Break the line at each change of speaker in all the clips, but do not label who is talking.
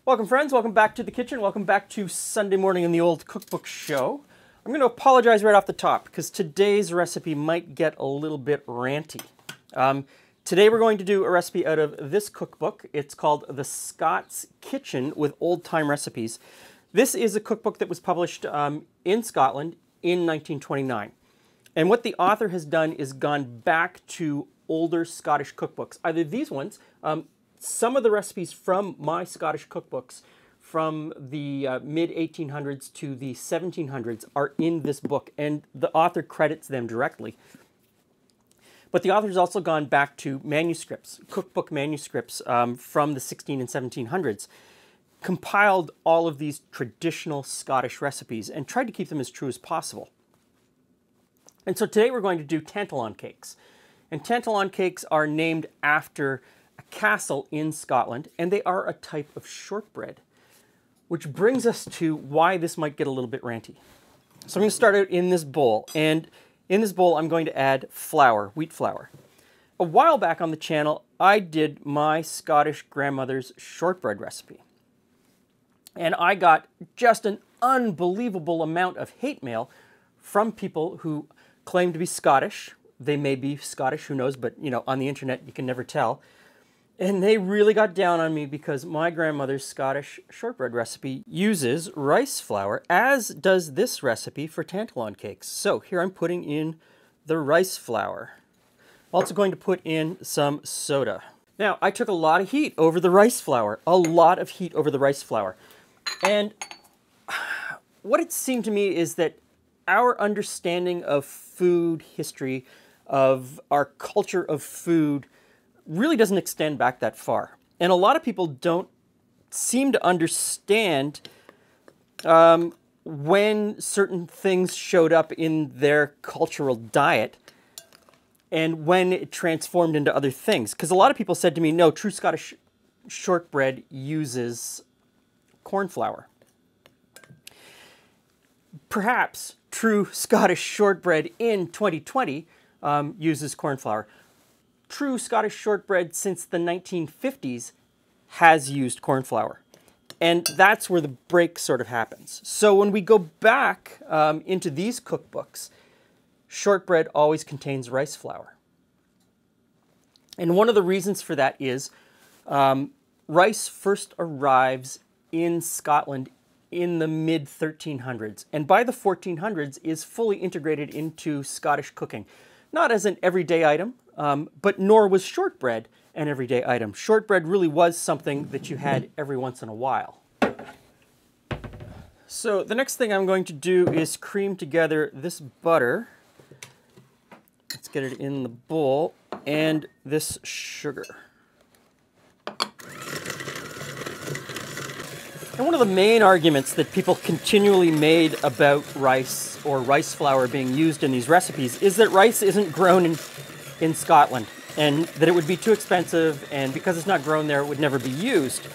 Welcome friends, welcome back to the kitchen, welcome back to Sunday morning in the old cookbook show. I'm going to apologize right off the top because today's recipe might get a little bit ranty. Today we're going to do a recipe out of this cookbook. It's called The Scots Kitchen with Old Time Recipes. This is a cookbook that was published in Scotland in 1929. And what the author has done is gone back to older Scottish cookbooks, either these ones, some of the recipes from my Scottish cookbooks from the mid-1800s to the 1700s are in this book, and the author credits them directly. But the author's also gone back to manuscripts, cookbook manuscripts from the 16 and 1700s, compiled all of these traditional Scottish recipes, and tried to keep them as true as possible. And so today we're going to do Tantallon cakes. And Tantallon cakes are named after a castle in Scotland, and they are a type of shortbread, which brings us to why this might get a little bit ranty. So I'm going to start out in this bowl, and in this bowl I'm going to add flour, wheat flour. A while back on the channel, I did my Scottish grandmother's shortbread recipe, and I got just an unbelievable amount of hate mail from people who claim to be Scottish. They may be Scottish, who knows, but you know, on the internet you can never tell. And they really got down on me because my grandmother's Scottish shortbread recipe uses rice flour, as does this recipe for Tantallon cakes. So here I'm putting in the rice flour. I'm also going to put in some soda. Now, I took a lot of heat over the rice flour, And what it seemed to me is that our understanding of food history, of our culture of food, really doesn't extend back that far. And a lot of people don't seem to understand when certain things showed up in their cultural diet and when it transformed into other things. Because a lot of people said to me, no, true Scottish shortbread uses corn flour. Perhaps true Scottish shortbread in 2020 uses corn flour. True Scottish shortbread since the 1950s has used corn flour. And that's where the break sort of happens. So when we go back into these cookbooks, shortbread always contains rice flour. And one of the reasons for that is rice first arrives in Scotland in the mid-1300s. And by the 1400s is fully integrated into Scottish cooking. Not as an everyday item, but nor was shortbread an everyday item. Shortbread really was something that you had every once in a while. So the next thing I'm going to do is cream together this butter. Let's get it in the bowl, and this sugar. And one of the main arguments that people continually made about rice or rice flour being used in these recipes is that rice isn't grown in Scotland, and that it would be too expensive, and because it's not grown there, it would never be used.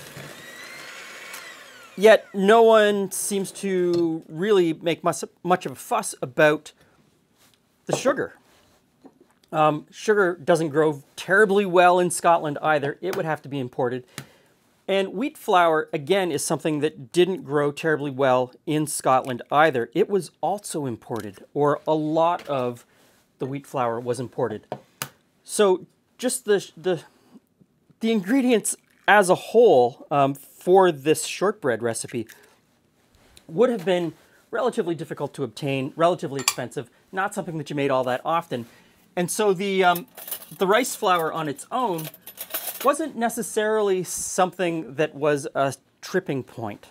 Yet no one seems to really make much of a fuss about the sugar. Sugar doesn't grow terribly well in Scotland either. It would have to be imported. And wheat flour, again, is something that didn't grow terribly well in Scotland either. It was also imported, or a lot of the wheat flour was imported. So just the ingredients as a whole for this shortbread recipe would have been relatively difficult to obtain, relatively expensive, not something that you made all that often. And so the rice flour on its own wasn't necessarily something that was a tripping point.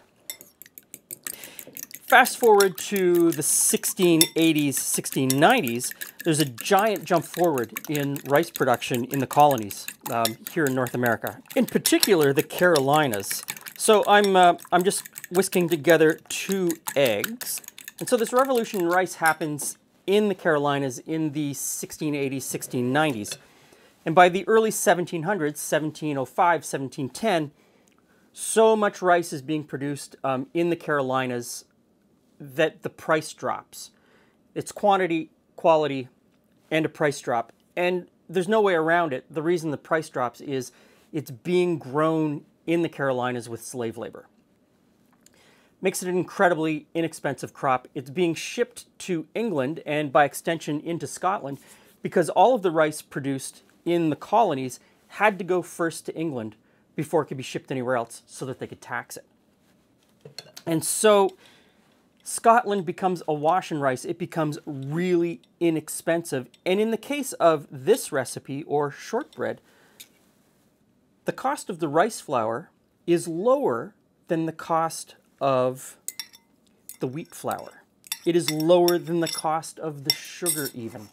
Fast forward to the 1680s, 1690s, there's a giant jump forward in rice production in the colonies here in North America. In particular, the Carolinas. So I'm just whisking together 2 eggs. And so this revolution in rice happens in the Carolinas in the 1680s, 1690s. And by the early 1700s, 1705, 1710, so much rice is being produced in the Carolinas that the price drops. It's quantity, quality, and a price drop. And there's no way around it. The reason the price drops is it's being grown in the Carolinas with slave labor. Makes it an incredibly inexpensive crop. It's being shipped to England and by extension into Scotland because all of the rice produced in the colonies had to go first to England before it could be shipped anywhere else so that they could tax it. And so Scotland becomes awash in rice. It becomes really inexpensive. And in the case of this recipe, or shortbread, the cost of the rice flour is lower than the cost of the wheat flour. It is lower than the cost of the sugar even.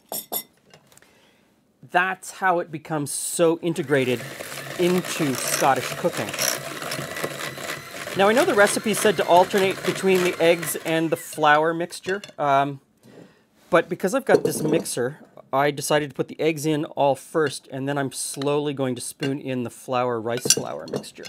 That's how it becomes so integrated into Scottish cooking. Now, I know the recipe said to alternate between the eggs and the flour mixture, but because I've got this mixer, I decided to put the eggs in all first, and then I'm slowly going to spoon in the rice flour mixture.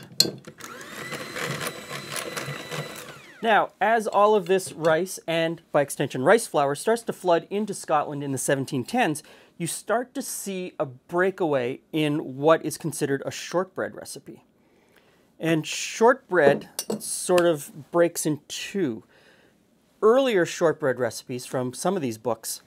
Now, as all of this rice, and by extension rice flour, starts to flood into Scotland in the 1710s, you start to see a breakaway in what is considered a shortbread recipe. And shortbread sort of breaks in two. Earlier shortbread recipes from some of these books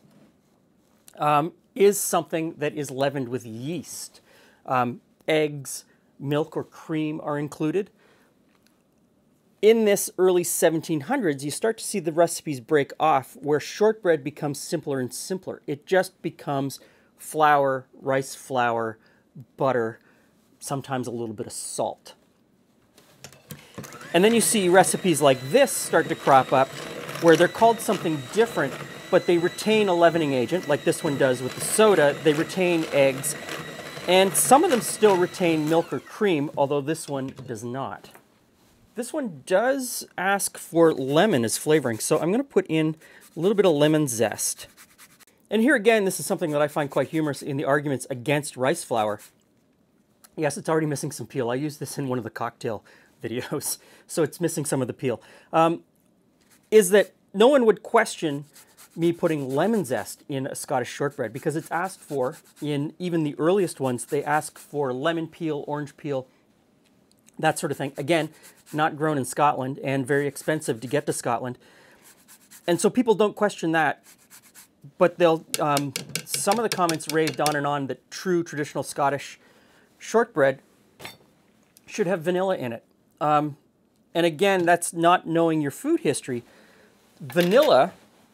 is something that is leavened with yeast. Eggs, milk, or cream are included. In this early 1700s, you start to see the recipes break off where shortbread becomes simpler and simpler. It just becomes flour, rice flour, butter, sometimes a little bit of salt. And then you see recipes like this start to crop up where they're called something different, but they retain a leavening agent, like this one does with the soda. They retain eggs, and some of them still retain milk or cream, although this one does not. This one does ask for lemon as flavoring, so I'm going to put in a little bit of lemon zest. And here again, this is something that I find quite humorous in the arguments against rice flour. Yes, it's already missing some peel. I used this in one of the cocktail videos, so it's missing some of the peel. Is that no one would question me putting lemon zest in a Scottish shortbread because it's asked for in even the earliest ones. They ask for lemon peel, orange peel, that sort of thing. Again, not grown in Scotland and very expensive to get to Scotland. And so people don't question that, but they'll, some of the comments raved on and on that true traditional Scottish shortbread should have vanilla in it. And again, that's not knowing your food history. Vanilla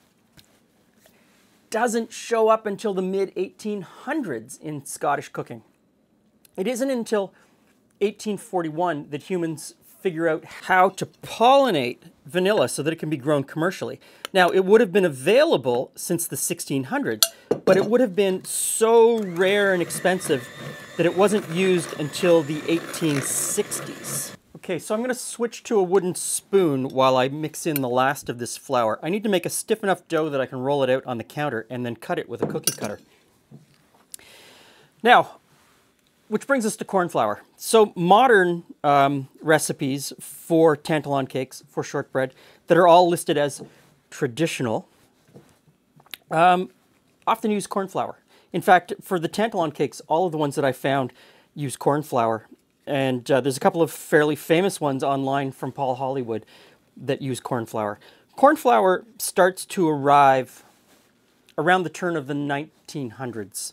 doesn't show up until the mid-1800s in Scottish cooking. It isn't until 1841 that humans figure out how to pollinate vanilla so that it can be grown commercially. Now, it would have been available since the 1600s, but it would have been so rare and expensive that it wasn't used until the 1860s. Okay, so I'm going to switch to a wooden spoon while I mix in the last of this flour. I need to make a stiff enough dough that I can roll it out on the counter and then cut it with a cookie cutter. Now, which brings us to corn flour. So modern recipes for Tantallon cakes, for shortbread, that are all listed as traditional, often use corn flour. In fact, for the Tantallon cakes, all of the ones that I found use corn flour. And there's a couple of fairly famous ones online from Paul Hollywood that use corn flour. Corn flour starts to arrive around the turn of the 1900s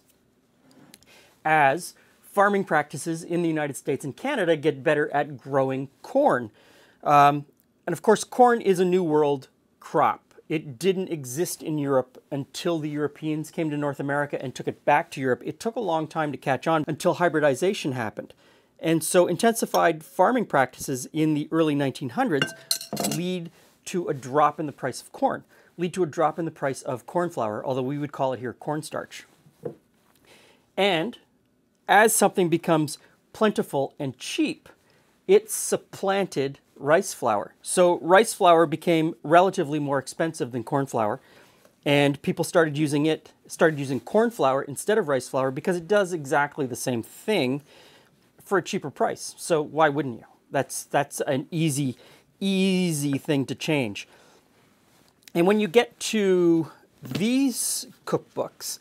as farming practices in the United States and Canada get better at growing corn. And of course, corn is a New World crop. It didn't exist in Europe until the Europeans came to North America and took it back to Europe. It took a long time to catch on until hybridization happened. And so intensified farming practices in the early 1900s lead to a drop in the price of corn, lead to a drop in the price of corn flour, although we would call it here cornstarch. And as something becomes plentiful and cheap, it supplanted rice flour. So rice flour became relatively more expensive than corn flour, and people started using corn flour instead of rice flour because it does exactly the same thing for a cheaper price. So why wouldn't you? That's an easy thing to change. And when you get to these cookbooks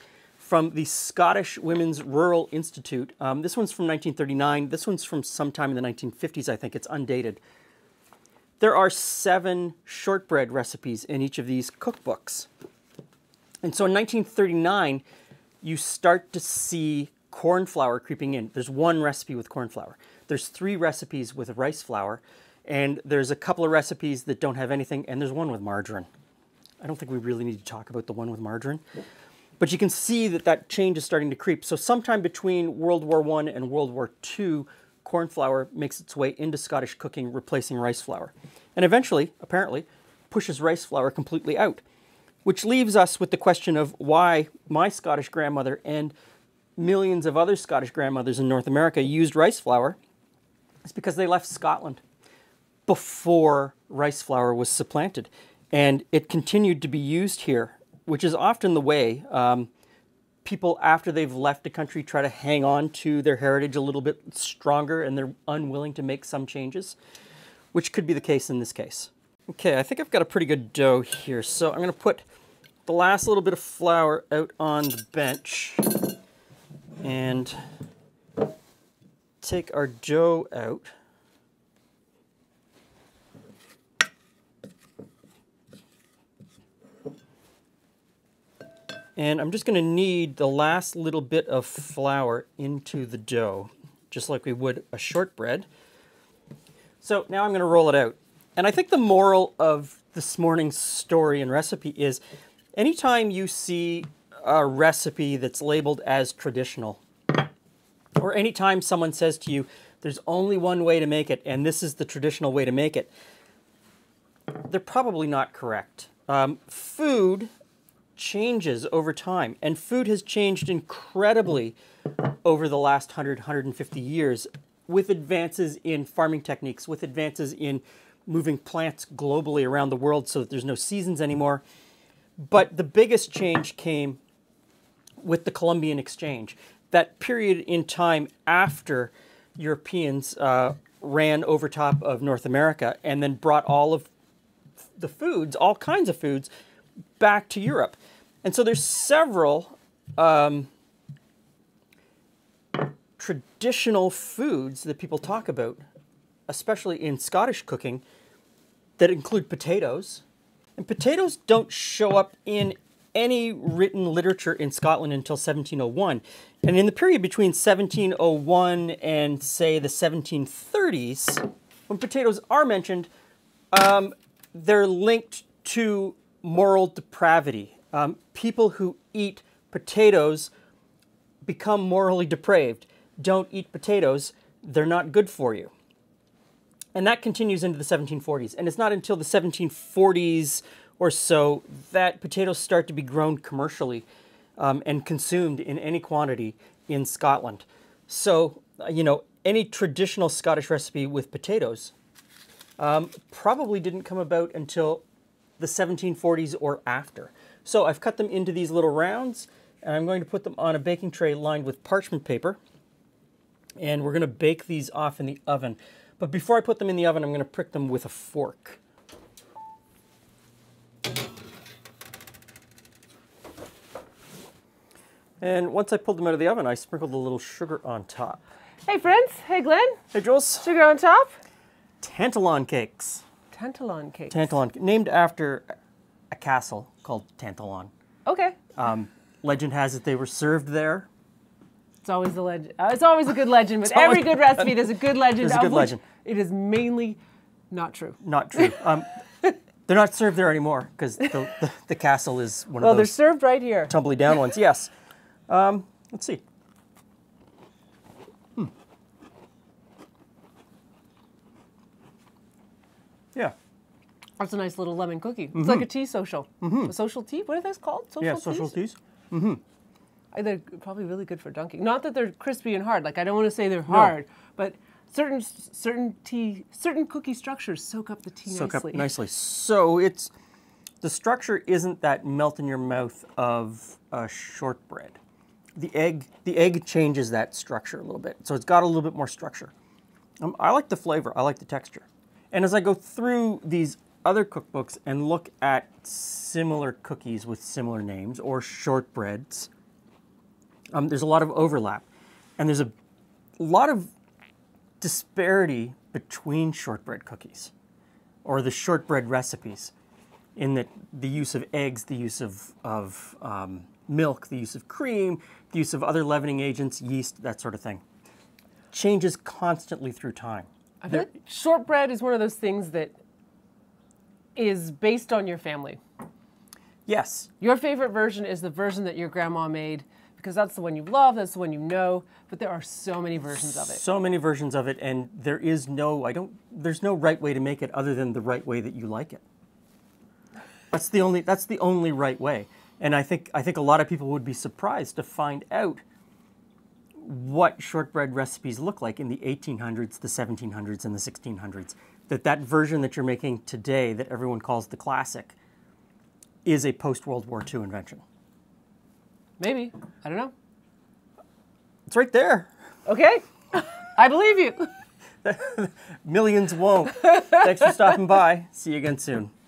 from the Scottish Women's Rural Institute. This one's from 1939. This one's from sometime in the 1950s, I think. It's undated. There are 7 shortbread recipes in each of these cookbooks. And so in 1939, you start to see corn flour creeping in. There's 1 recipe with corn flour. There's 3 recipes with rice flour. And there's a couple of recipes that don't have anything. And there's 1 with margarine. I don't think we really need to talk about the one with margarine. But you can see that that change is starting to creep. So sometime between World War I and World War II, corn flour makes its way into Scottish cooking, replacing rice flour. And eventually, apparently, pushes rice flour completely out. Which leaves us with the question of why my Scottish grandmother and millions of other Scottish grandmothers in North America used rice flour. It's because they left Scotland before rice flour was supplanted. And it continued to be used here, which is often the way. People, after they've left a country, try to hang on to their heritage a little bit stronger, and they're unwilling to make some changes, which could be the case in this case. Okay, I think I've got a pretty good dough here. So I'm going to put the last little bit of flour out on the bench and take our dough out. And I'm just going to knead the last little bit of flour into the dough, just like we would a shortbread. So now I'm going to roll it out. And I think the moral of this morning's story and recipe is anytime you see a recipe that's labeled as traditional, or anytime someone says to you, there's only one way to make it, and this is the traditional way to make it, they're probably not correct. Food changes over time, and food has changed incredibly over the last 100, 150 years with advances in farming techniques, with advances in moving plants globally around the world so that there's no seasons anymore. But the biggest change came with the Columbian Exchange, that period in time after Europeans ran over top of North America and then brought all of the foods, all kinds of foods, back to Europe. And so there's several traditional foods that people talk about, especially in Scottish cooking, that include potatoes. And potatoes don't show up in any written literature in Scotland until 1701. And in the period between 1701 and, say, the 1730s, when potatoes are mentioned, they're linked to moral depravity. People who eat potatoes become morally depraved. Don't eat potatoes, they're not good for you. And that continues into the 1740s. And it's not until the 1740s or so that potatoes start to be grown commercially and consumed in any quantity in Scotland. So, you know, any traditional Scottish recipe with potatoes probably didn't come about until the 1740s or after. So I've cut them into these little rounds, and I'm going to put them on a baking tray lined with parchment paper. And we're going to bake these off in the oven. But before I put them in the oven, I'm going to prick them with a fork. And once I pulled them out of the oven, I sprinkled a little sugar on top.
Hey friends, hey Glen.
Hey Jules.
Sugar on top?
Tantallon Cakes.
Tantallon Cakes.
Tantallon, named after a castle called Tantallon.
Okay.
Legend has it they were served there.
It's always a legend. It's always a good legend. With every good recipe, there's a good legend.
There's a good legend.
It is mainly not true.
Not true. They're not served there anymore because the castle is one of those.
Well, they're served right here.
Tumbly down ones. Yes. Let's see. Yeah.
That's a nice little lemon cookie. It's like a tea social. A social tea? What are those called? Social teas?
Social teas.
They're probably really good for dunking. Not that they're crispy and hard. Like, I don't want to say they're hard, but certain cookie structures soak up the tea nicely.
Soak up nicely. So the structure isn't that melt in your mouth of shortbread. The egg changes that structure a little bit. So it's got a little bit more structure. I like the flavor. I like the texture. And as I go through these other cookbooks and look at similar cookies with similar names or shortbreads, There's a lot of overlap, and there's a lot of disparity between shortbread cookies, or the shortbread recipes, in that the use of eggs, the use of milk, the use of cream, the use of other leavening agents, yeast, that sort of thing, changes constantly through time.
I feel like shortbread is one of those things that is based on your family.
Yes.
Your favorite version is the version that your grandma made because that's the one you love, that's the one you know, but there are so many versions of it.
So many versions of it, and there is there's no right way to make it other than the right way that you like it. That's the only right way. And I think a lot of people would be surprised to find out what shortbread recipes look like in the 1800s, the 1700s, and the 1600s. That version that you're making today, that everyone calls the classic, is a post-World War II invention.
Maybe. I don't know.
It's right there.
Okay. I believe you.
Millions won't. Thanks for stopping by. See you again soon.